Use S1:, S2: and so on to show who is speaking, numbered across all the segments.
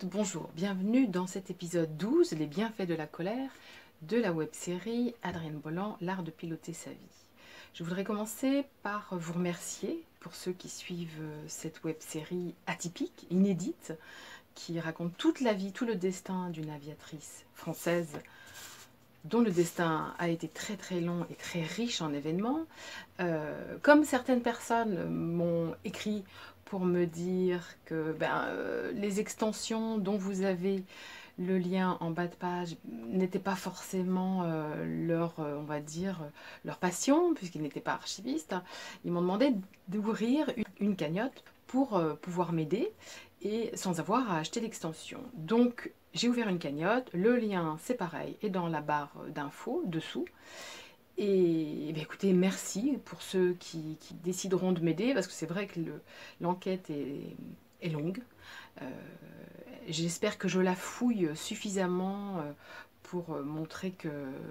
S1: toutes, bonjour, bienvenue dans cet épisode 12, les bienfaits de la colère, de la web-série Adrienne Bolland, l'art de piloter sa vie. Je voudrais commencer par vous remercier pour ceux qui suivent cette web-série atypique, inédite, qui raconte toute la vie, tout le destin d'une aviatrice française dont le destin a été très très long et très riche en événements. Comme certaines personnes m'ont écrit pour me dire que les extensions dont vous avez le lien en bas de page n'étaient pas forcément on va dire, leur passion, puisqu'ils n'étaient pas archivistes, ils m'ont demandé d'ouvrir une cagnotte pour pouvoir m'aider et sans avoir à acheter l'extension. Donc j'ai ouvert une cagnotte, le lien c'est pareil, est dans la barre d'infos dessous. Et écoutez, merci pour ceux qui décideront de m'aider, parce que c'est vrai que l'enquête est longue. J'espère que je la fouille suffisamment pour montrer que,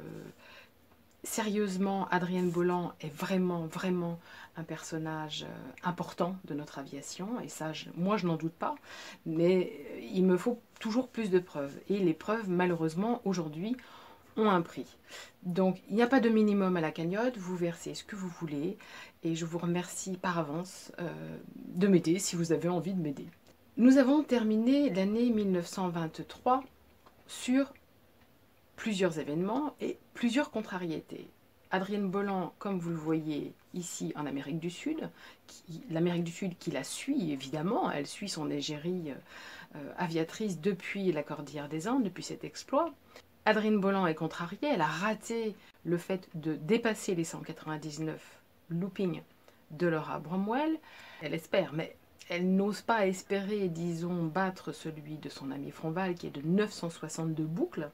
S1: sérieusement, Adrienne Bolland est vraiment un personnage important de notre aviation, et ça, moi je n'en doute pas, mais il me faut toujours plus de preuves, et les preuves, malheureusement, aujourd'hui, ont un prix. Donc, il n'y a pas de minimum à la cagnotte, vous versez ce que vous voulez, et je vous remercie par avance de m'aider si vous avez envie de m'aider. Nous avons terminé l'année 1923 sur plusieurs événements et plusieurs contrariétés. Adrienne Bolland, comme vous le voyez ici en Amérique du Sud, l'Amérique du Sud qui la suit évidemment, elle suit son égérie aviatrice depuis la Cordillère des Andes, depuis cet exploit. Adrienne Bolland est contrariée, elle a raté le fait de dépasser les 199 loopings de Laura Bromwell. Elle espère, mais elle n'ose pas espérer, disons, battre celui de son ami Fronval qui est de 962 boucles.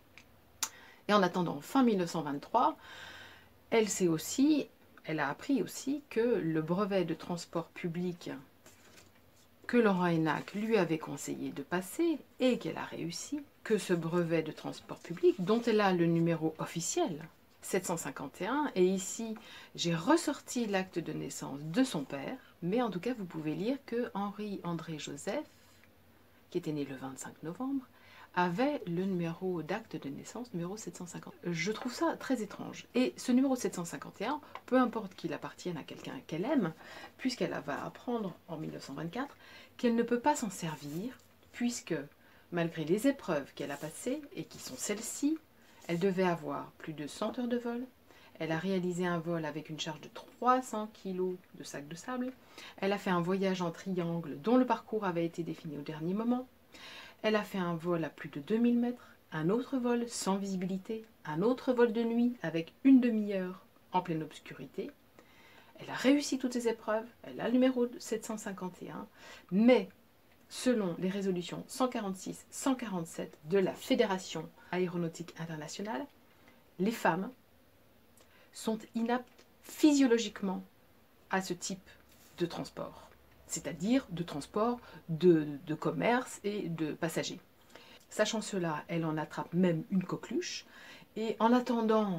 S1: Et en attendant fin 1923, elle a appris aussi que le brevet de transport public que Laurent Hénac lui avait conseillé de passer et qu'elle a réussi, que ce brevet de transport public, dont elle a le numéro officiel, 751, et ici j'ai ressorti l'acte de naissance de son père, mais en tout cas vous pouvez lire que Henri-André Joseph, qui était né le 25 novembre, avait le numéro d'acte de naissance, numéro 750. Je trouve ça très étrange. Et ce numéro 751, peu importe qu'il appartienne à quelqu'un qu'elle aime, puisqu'elle va apprendre en 1924 qu'elle ne peut pas s'en servir, puisque malgré les épreuves qu'elle a passées, et qui sont celles-ci, elle devait avoir plus de 100 heures de vol. Elle a réalisé un vol avec une charge de 300 kg de sac de sable. Elle a fait un voyage en triangle dont le parcours avait été défini au dernier moment. Elle a fait un vol à plus de 2000 mètres, un autre vol sans visibilité, un autre vol de nuit avec une demi-heure en pleine obscurité. Elle a réussi toutes ses épreuves, elle a le numéro 751, mais selon les résolutions 146-147 de la Fédération aéronautique internationale, les femmes sont inaptes physiologiquement à ce type de transport, c'est-à-dire de transport de commerce et de passagers. Sachant cela, elle en attrape même une coqueluche, et en attendant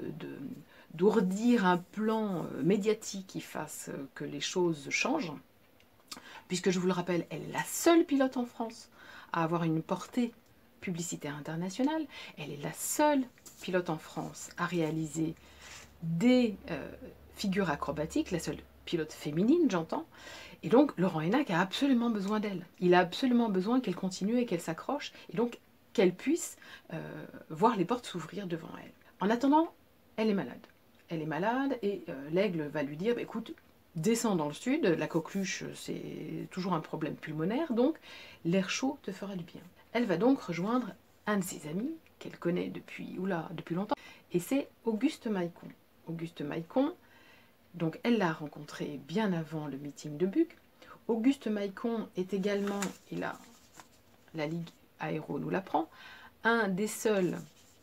S1: d'ourdir un plan médiatique qui fasse que les choses changent, puisque je vous le rappelle, elle est la seule pilote en France à avoir une portée publicitaire internationale, elle est la seule pilote en France à réaliser des figures acrobatiques, la seule pilote féminine, j'entends, et donc Laurent Hénac a absolument besoin d'elle. Il a absolument besoin qu'elle continue et qu'elle s'accroche, et donc qu'elle puisse voir les portes s'ouvrir devant elle. En attendant, elle est malade. Elle est malade, et l'aigle va lui dire, écoute, descends dans le sud, la coqueluche c'est toujours un problème pulmonaire, donc l'air chaud te fera du bien. Elle va donc rejoindre un de ses amis, qu'elle connaît depuis longtemps, et c'est Auguste Maïcon. Auguste Maïcon, donc elle l'a rencontré bien avant le meeting de Buc. Auguste Maïcon est également, et là la Ligue Aéro nous l'apprend, un des seuls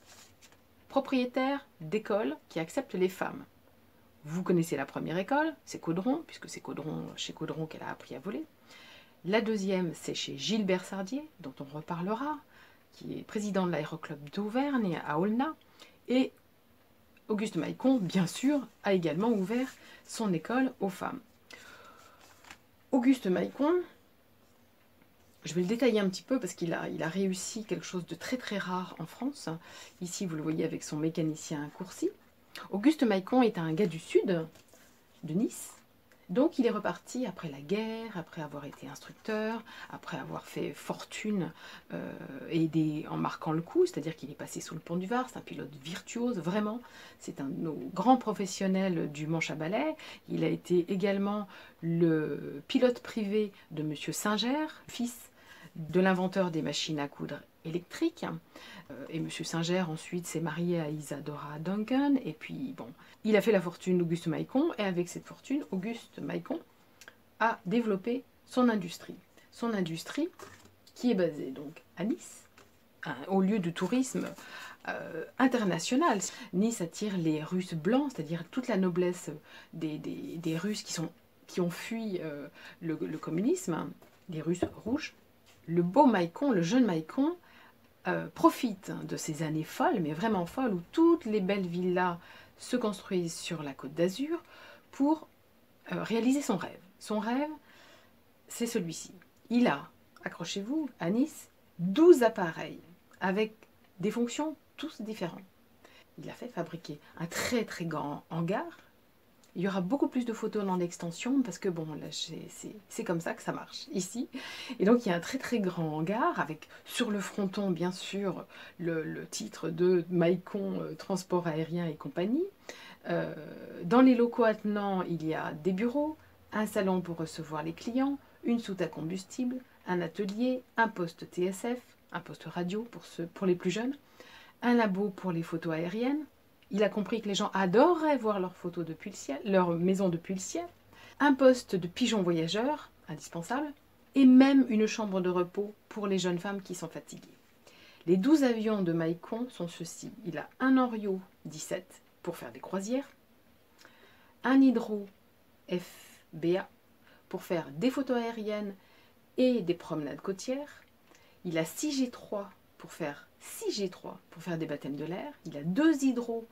S1: propriétaires d'écoles qui acceptent les femmes. Vous connaissez la première école, c'est Caudron, puisque c'est chez Caudron qu'elle a appris à voler. La deuxième, c'est chez Gilbert Sardier, dont on reparlera, qui est président de l'aéroclub d'Auvergne à Aulnat. Et Auguste Maïcon, bien sûr, a également ouvert son école aux femmes. Auguste Maïcon Je vais le détailler un petit peu parce qu'il a réussi quelque chose de très très rare en France. Ici, vous le voyez avec son mécanicien Courcy. Auguste Maicon est un gars du sud, de Nice. Donc il est reparti après la guerre, après avoir été instructeur, après avoir fait fortune en marquant le coup, c'est-à-dire qu'il est passé sous le pont du Var, c'est un pilote virtuose, vraiment. C'est un de nos grands professionnels du manche à balai. Il a été également le pilote privé de Monsieur Singer, fils de l'inventeur des machines à coudre électriques. Et Monsieur Singer ensuite s'est marié à Isadora Duncan. Et puis bon, il a fait la fortune d'Auguste Maicon. Et avec cette fortune, Auguste Maicon a développé son industrie. Son industrie qui est basée donc à Nice, au lieu de tourisme international. Nice attire les Russes blancs, c'est-à-dire toute la noblesse des Russes qui ont fui le communisme, les Russes rouges. Le beau Maicon, le jeune Maicon, profite de ces années folles, mais vraiment folles, où toutes les belles villas se construisent sur la Côte d'Azur pour réaliser son rêve. Son rêve, c'est celui-ci. Il a, accrochez-vous, à Nice, 12 appareils avec des fonctions tous différents. Il a fait fabriquer un très très grand hangar. Il y aura beaucoup plus de photos dans l'extension parce que bon, là c'est comme ça que ça marche ici. Et donc il y a un très très grand hangar avec sur le fronton bien sûr le titre de Maicon Transport Aérien et compagnie. Dans les locaux attenants, il y a des bureaux, un salon pour recevoir les clients, une soute à combustible, un atelier, un poste TSF, un poste radio pour les plus jeunes, un labo pour les photos aériennes. Il a compris que les gens adoraient voir leurs photos depuis le ciel, leur maison depuis le ciel, un poste de pigeon voyageur, indispensable, et même une chambre de repos pour les jeunes femmes qui sont fatiguées. Les 12 avions de Maicon sont ceux-ci. Il a un Henriot 17 pour faire des croisières, un Hydro FBA pour faire des photos aériennes et des promenades côtières. Il a 6G3 pour faire des baptêmes de l'air. Il a 2 Hydro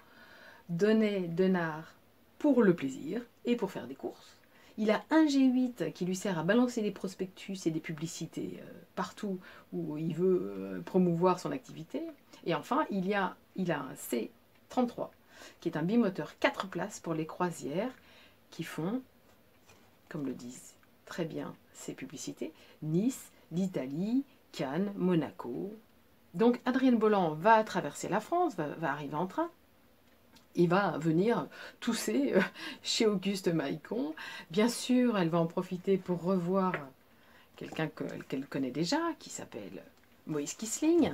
S1: Denard pour le plaisir et pour faire des courses. Il a un G8 qui lui sert à balancer des prospectus et des publicités partout où il veut promouvoir son activité. Et enfin, il a un C33 qui est un bimoteur 4 places pour les croisières qui font, comme le disent très bien ces publicités, Nice, l'Italie, Cannes, Monaco. Donc Adrienne Bolland va traverser la France, va arriver en train. Il va venir tousser chez Auguste Maicon. Bien sûr, elle va en profiter pour revoir quelqu'un qu'elle connaît déjà, qui s'appelle Moïse Kissling.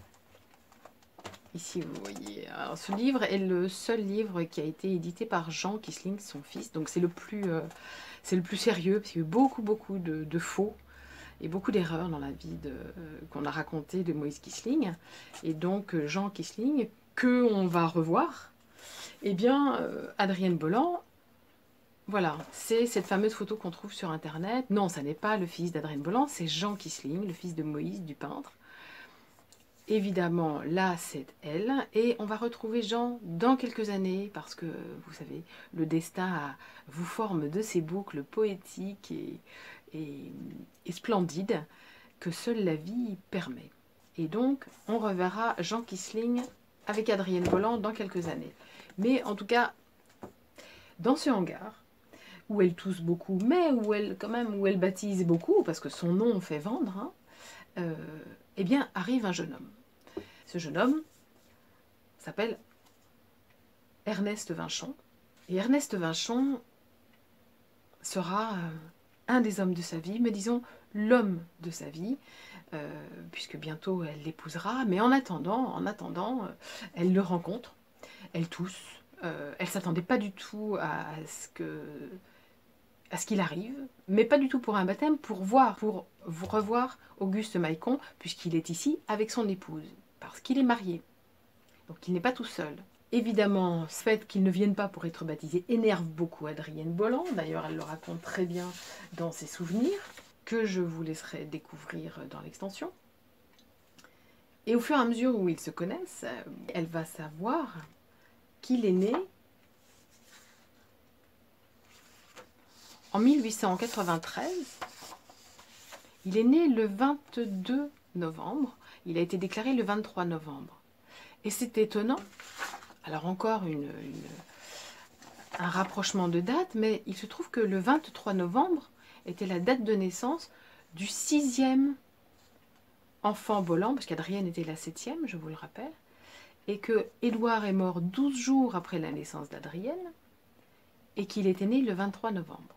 S1: Ici, vous voyez, alors, ce livre est le seul livre qui a été édité par Jean Kissling, son fils. Donc c'est le plus sérieux, parce qu'il y a eu beaucoup de faux et beaucoup d'erreurs dans la vie qu'on a racontée de Moïse Kissling. Et donc Jean Kissling, qu'on va revoir, eh bien, Adrienne Bolland, voilà, c'est cette fameuse photo qu'on trouve sur Internet. Non, ça n'est pas le fils d'Adrienne Bolland, c'est Jean Kissling, le fils de Moïse, du peintre. Évidemment, là, c'est elle. Et on va retrouver Jean dans quelques années, parce que, vous savez, le destin vous forme de ces boucles poétiques et splendides que seule la vie permet. Et donc, on reverra Jean Kissling avec Adrienne Bolland dans quelques années. Mais en tout cas, dans ce hangar, où elle tousse beaucoup, mais où elle baptise beaucoup, parce que son nom fait vendre, hein, eh bien, arrive un jeune homme. Ce jeune homme s'appelle Ernest Vinchon. Et Ernest Vinchon sera un des hommes de sa vie, mais disons l'homme de sa vie, puisque bientôt elle l'épousera. Mais en attendant, elle le rencontre, elle tousse. Elle ne s'attendait pas du tout à ce qu'il arrive, mais pas du tout pour un baptême, pour revoir Auguste Maicon, puisqu'il est ici avec son épouse, parce qu'il est marié. Donc il n'est pas tout seul. Évidemment, ce fait qu'il ne vienne pas pour être baptisé énerve beaucoup Adrienne Bolland. D'ailleurs, elle le raconte très bien dans ses souvenirs, que je vous laisserai découvrir dans l'extension. Et au fur et à mesure où ils se connaissent, elle va savoir qu'il est né en 1893. Il est né le 22 novembre, il a été déclaré le 23 novembre. Et c'est étonnant, alors encore un rapprochement de date, mais il se trouve que le 23 novembre était la date de naissance du 6e enfant Bolland, parce qu'Adrienne était la 7e, je vous le rappelle, et que Édouard est mort 12 jours après la naissance d'Adrienne, et qu'il était né le 23 novembre.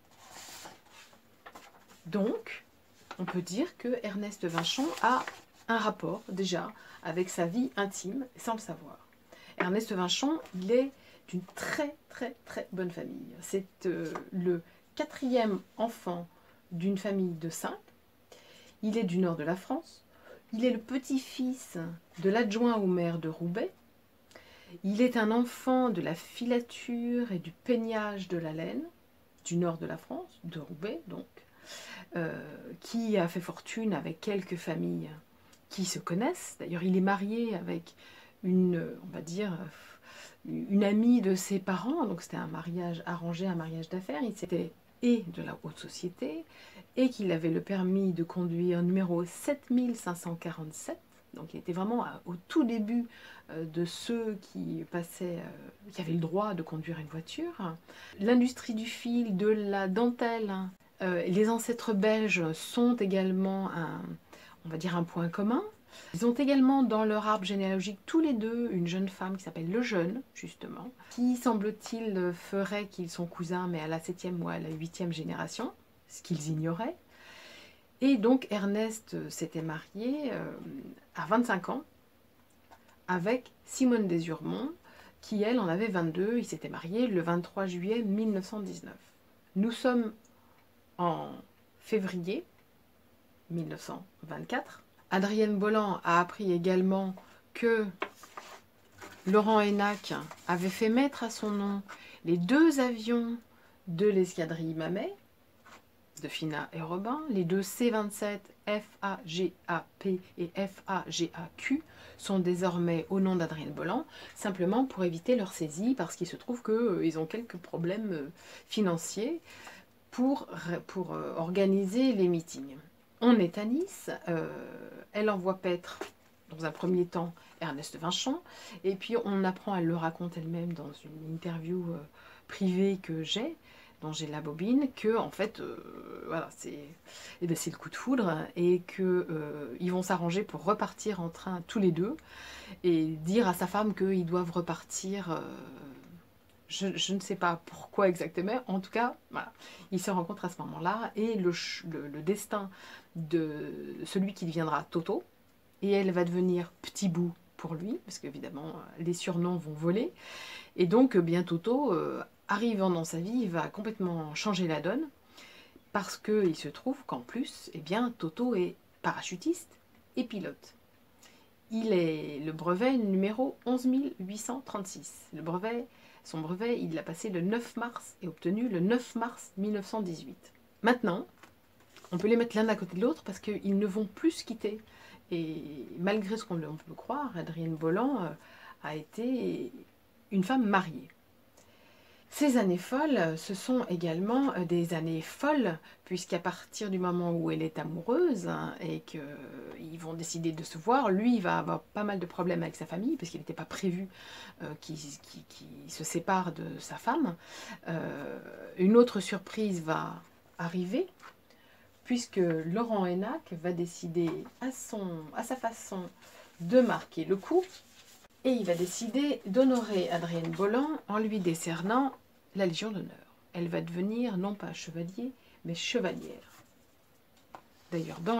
S1: Donc, on peut dire que Ernest Vinchon a un rapport, déjà, avec sa vie intime, sans le savoir. Ernest Vinchon, il est d'une très bonne famille. C'est le 4e enfant d'une famille de 5. Il est du nord de la France. Il est le petit-fils de l'adjoint au maire de Roubaix. Il est un enfant de la filature et du peignage de la laine, du nord de la France, de Roubaix donc, qui a fait fortune avec quelques familles qui se connaissent. D'ailleurs, il est marié avec on va dire, une amie de ses parents, donc c'était un mariage arrangé, un mariage d'affaires. Il était et de la haute société, et qu'il avait le permis de conduire numéro 7547. Donc il était vraiment au tout début de ceux qui passaient, qui avaient le droit de conduire une voiture. L'industrie du fil, de la dentelle, les ancêtres belges sont également on va dire un point commun. Ils ont également dans leur arbre généalogique tous les deux une jeune femme qui s'appelle Lejeune, justement, qui semble-t-il ferait qu'ils sont cousins, mais à la 7e ou à la 8e génération, ce qu'ils ignoraient. Et donc Ernest s'était marié à 25 ans avec Simone Desurmont, qui elle en avait 22. Il s'était marié le 23 juillet 1919. Nous sommes en février 1924. Adrienne Bolland a appris également que Laurent Hénac avait fait mettre à son nom les 2 avions de l'escadrille Mamet, de Fina et Robin, les 2 C-27 FAGAP et FAGAQ sont désormais au nom d'Adrienne Bolland, simplement pour éviter leur saisie, parce qu'il se trouve qu'ils ont quelques problèmes financiers pour organiser les meetings. On est à Nice, elle envoie paître dans un premier temps Ernest Vinchon, et puis on apprend, elle le raconte elle-même dans une interview privée que j'ai, dont j'ai la bobine, que en fait, voilà, c'est le coup de foudre, et qu'ils vont s'arranger pour repartir en train tous les deux, et dire à sa femme qu'ils doivent repartir. Je ne sais pas pourquoi exactement, en tout cas, voilà, ils se rencontrent à ce moment-là, et le destin de celui qui deviendra Toto, et elle va devenir Petit Bout pour lui, parce qu'évidemment, les surnoms vont voler, et donc bien Toto, arrivant dans sa vie, va complètement changer la donne, parce qu'il se trouve qu'en plus, eh bien, Toto est parachutiste et pilote. Il est le brevet numéro 11836. Son brevet, il l'a passé le 9 mars et obtenu le 9 mars 1918. Maintenant, on peut les mettre l'un à côté de l'autre parce qu'ils ne vont plus se quitter. Et malgré ce qu'on peut croire, Adrienne Bolland a été une femme mariée. Ces années folles, ce sont également des années folles, puisqu'à partir du moment où elle est amoureuse et qu'ils vont décider de se voir, lui il va avoir pas mal de problèmes avec sa famille, parce qu'il n'était pas prévu qu'il se sépare de sa femme. Une autre surprise va arriver, puisque Laurent Hénac va décider à sa façon de marquer le coup, et il va décider d'honorer Adrienne Bolland en lui décernant la Légion d'honneur. Elle va devenir non pas chevalier, mais chevalière. D'ailleurs, dans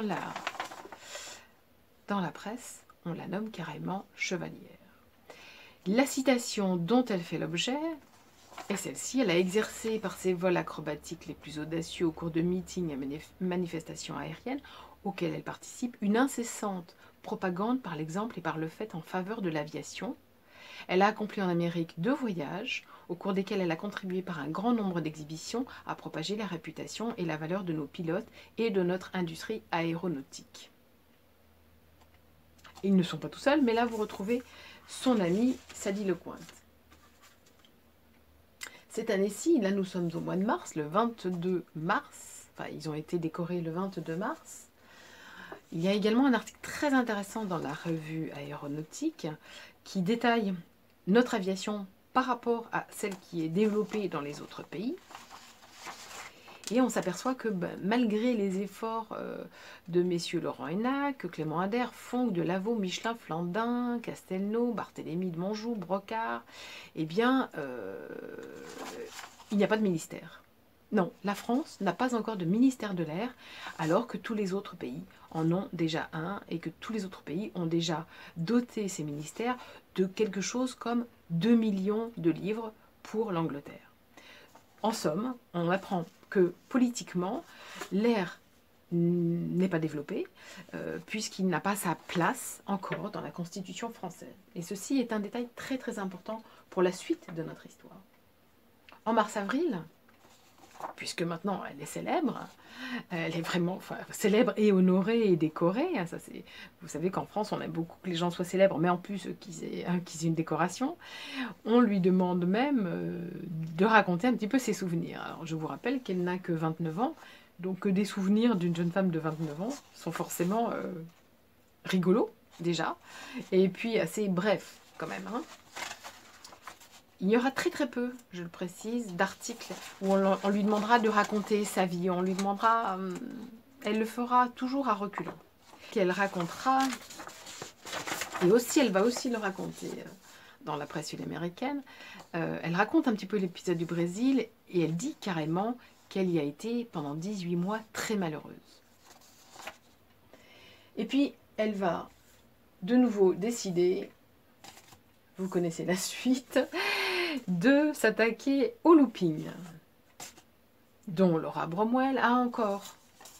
S1: la presse, on la nomme carrément chevalière. La citation dont elle fait l'objet est celle-ci. Elle a exercé par ses vols acrobatiques les plus audacieux au cours de meetings et manifestations aériennes auxquelles elle participe une incessante propagande par l'exemple et par le fait en faveur de l'aviation. Elle a accompli en Amérique 2 voyages, au cours desquels elle a contribué par un grand nombre d'exhibitions à propager la réputation et la valeur de nos pilotes et de notre industrie aéronautique. Ils ne sont pas tout seuls, mais là vous retrouvez son amie Sadie Lecointe. Cette année-ci, là nous sommes au mois de mars, le 22 mars Enfin, ils ont été décorés le 22 mars. Il y a également un article très intéressant dans la revue Aéronautique qui détaille notre aviation par rapport à celle qui est développée dans les autres pays. Et on s'aperçoit que malgré les efforts de messieurs Laurent Hénac, Clément Ader, Fonck, Delaveau, Michelin, Flandin, Castelnau, Barthélemy de Monjou, Brocard, eh bien, il n'y a pas de ministère. Non, la France n'a pas encore de ministère de l'air, alors que tous les autres pays en ont déjà un, et que tous les autres pays ont déjà doté ces ministères de quelque chose comme 2 millions de livres pour l'Angleterre. En somme, on apprend que politiquement, l'air n'est pas développé, puisqu'il n'a pas sa place encore dans la Constitution française. Et ceci est un détail très très important pour la suite de notre histoire. En mars-avril, puisque maintenant elle est célèbre, elle est vraiment célèbre et honorée et décorée. Ça, vous savez qu'en France, on aime beaucoup que les gens soient célèbres, mais en plus qu'ils aient une décoration. On lui demande même de raconter un petit peu ses souvenirs. Alors, je vous rappelle qu'elle n'a que 29 ans, donc des souvenirs d'une jeune femme de 29 ans sont forcément rigolos, déjà, et puis assez brefs, quand même, hein. Il y aura très très peu, je le précise, d'articles où on lui demandera de raconter sa vie. On lui demandera, elle le fera toujours à reculons. Qu'elle racontera, et aussi elle va aussi le raconter dans la presse sud-américaine. Elle raconte un petit peu l'épisode du Brésil et elle dit carrément qu'elle y a été pendant 18 mois très malheureuse. Et puis elle va de nouveau décider, vous connaissez la suite, de s'attaquer au looping, dont Laura Bromwell a encore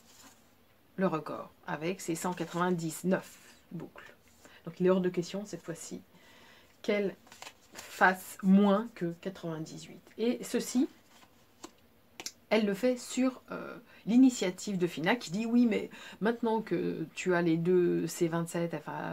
S1: le record, avec ses 199 boucles. Donc il est hors de question, cette fois-ci, qu'elle fasse moins que 98. Et ceci, elle le fait sur l'initiative de FINA, qui dit, oui, mais maintenant que tu as les deux C27,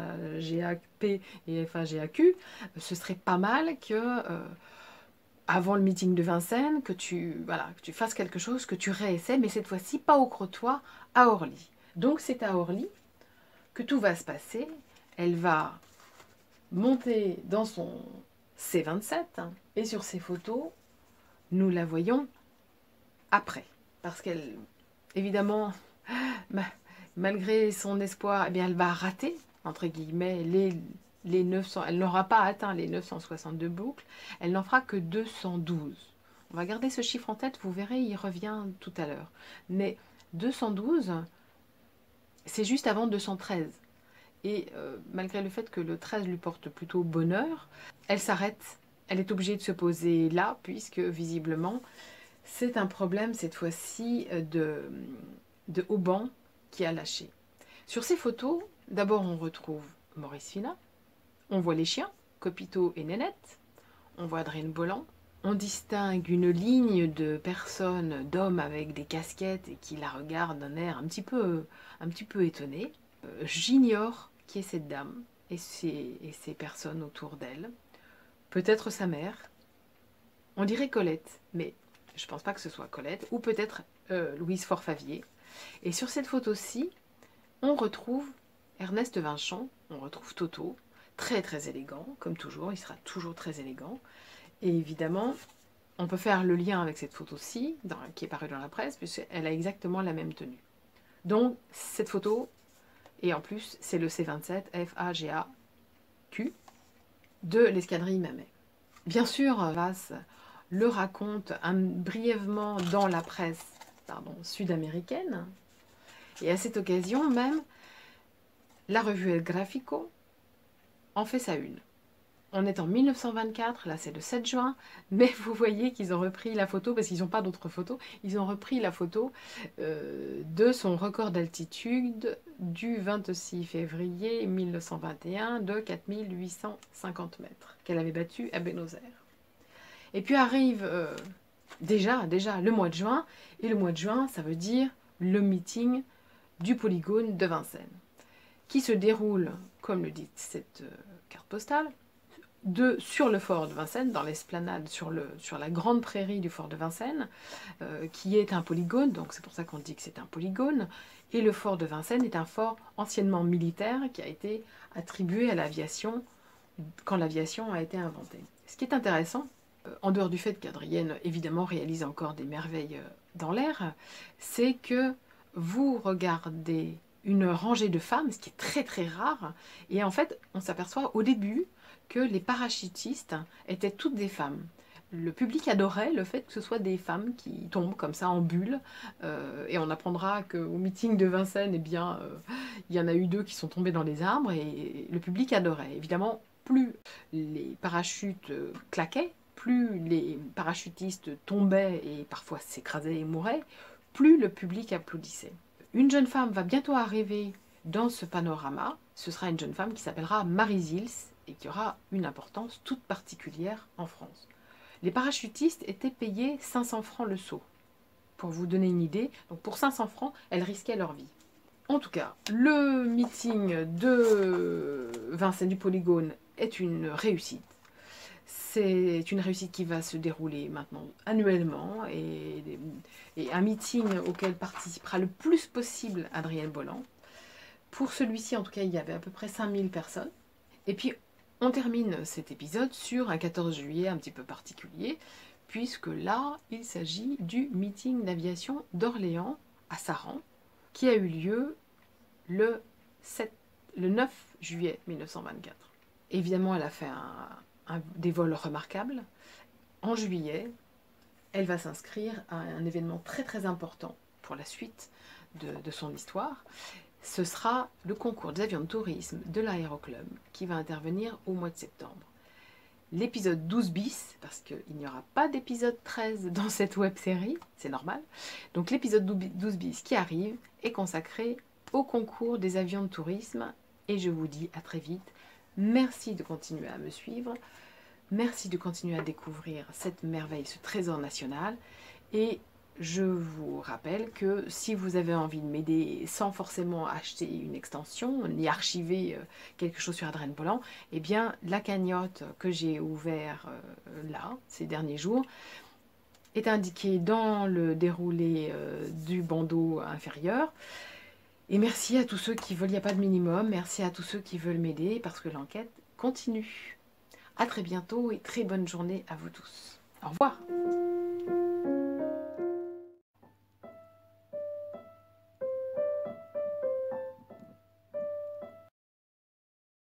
S1: FAGAP et FAGAQ, ce serait pas mal que... avant le meeting de Vincennes, que tu fasses quelque chose, que tu réessaies, mais cette fois-ci, pas au Crotoy, à Orly. Donc c'est à Orly que tout va se passer. Elle va monter dans son C27, et sur ces photos, nous la voyons après. Parce qu'elle, évidemment, malgré son espoir, eh bien, elle va rater, entre guillemets, les 900, elle n'aura pas atteint les 962 boucles, elle n'en fera que 212. On va garder ce chiffre en tête, vous verrez, il revient tout à l'heure. Mais 212, c'est juste avant 213. Et malgré le fait que le 13 lui porte plutôt bonheur, elle s'arrête, elle est obligée de se poser là, puisque visiblement, c'est un problème cette fois-ci de haubans qui a lâché. Sur ces photos, d'abord on retrouve Maurice Fina. On voit les chiens, Copito et Nénette. On voit Adrien Bolland. On distingue une ligne de personnes, d'hommes avec des casquettes et qui la regardent d'un air un petit peu étonné. J'ignore qui est cette dame et ces personnes autour d'elle. Peut-être sa mère. On dirait Colette, mais je ne pense pas que ce soit Colette. Ou peut-être Louise Forfavier. Et sur cette photo-ci, on retrouve Ernest Vinchamp, on retrouve Toto, très très élégant, comme toujours, il sera toujours très élégant. Et évidemment, on peut faire le lien avec cette photo-ci, qui est parue dans la presse, puisqu'elle a exactement la même tenue. Donc, cette photo, et en plus, c'est le C27 FAGAQ de l'escadrille Mamet. Bien sûr, Vass le raconte brièvement dans la presse sud-américaine, et à cette occasion même, la revue El Gráfico en fait sa une. On est en 1924, là c'est le 7 juin, mais vous voyez qu'ils ont repris la photo, parce qu'ils n'ont pas d'autres photos, ils ont repris la photo de son record d'altitude du 26 février 1921 de 4850 mètres, qu'elle avait battu à Buenos Aires. Et puis arrive déjà le mois de juin, et le mois de juin, ça veut dire le meeting du polygone de Vincennes, qui se déroule, comme le dit cette carte postale, sur le fort de Vincennes, dans l'esplanade, sur la grande prairie du fort de Vincennes, qui est un polygone, donc c'est pour ça qu'on dit que c'est un polygone. Et le fort de Vincennes est un fort anciennement militaire qui a été attribué à l'aviation quand l'aviation a été inventée. Ce qui est intéressant, en dehors du fait qu'Adrienne évidemment réalise encore des merveilles dans l'air, c'est que vous regardez une rangée de femmes, ce qui est très très rare, et en fait on s'aperçoit au début que les parachutistes étaient toutes des femmes. Le public adorait le fait que ce soit des femmes qui tombent comme ça en bulle, et on apprendra qu'au meeting de Vincennes, eh bien, il y en a eu 2 qui sont tombés dans les arbres, et le public adorait. Évidemment, plus les parachutes claquaient, plus les parachutistes tombaient et parfois s'écrasaient et mouraient, plus le public applaudissait. Une jeune femme va bientôt arriver dans ce panorama. Ce sera une jeune femme qui s'appellera Marie Zils et qui aura une importance toute particulière en France. Les parachutistes étaient payés 500 francs le saut. Pour vous donner une idée, donc pour 500 francs, elles risquaient leur vie. En tout cas, le meeting de Vincennes du Polygone est une réussite. C'est une réussite qui va se dérouler maintenant annuellement et un meeting auquel participera le plus possible Adrienne Bolland. Pour celui-ci, en tout cas, il y avait à peu près 5000 personnes. Et puis, on termine cet épisode sur un 14 juillet un petit peu particulier, puisque là, il s'agit du meeting d'aviation d'Orléans à Saran, qui a eu lieu le 9 juillet 1924. Évidemment, elle a fait des vols remarquables. En juillet, elle va s'inscrire à un événement très très important pour la suite de son histoire. Ce sera le concours des avions de tourisme de l'Aéroclub qui va intervenir au mois de septembre. L'épisode 12 bis, parce qu'il n'y aura pas d'épisode 13 dans cette web-série, c'est normal. Donc l'épisode 12 bis qui arrive est consacré au concours des avions de tourisme. Et je vous dis à très vite. Merci de continuer à me suivre. Merci de continuer à découvrir cette merveille, ce trésor national. Et je vous rappelle que si vous avez envie de m'aider sans forcément acheter une extension, ni archiver quelque chose sur Adrienne Bolland, eh bien la cagnotte que j'ai ouverte là, ces derniers jours, est indiquée dans le déroulé du bandeau inférieur. Et merci à tous ceux qui veulent, il n'y a pas de minimum, merci à tous ceux qui veulent m'aider parce que l'enquête continue. À très bientôt et très bonne journée à vous tous. Au revoir.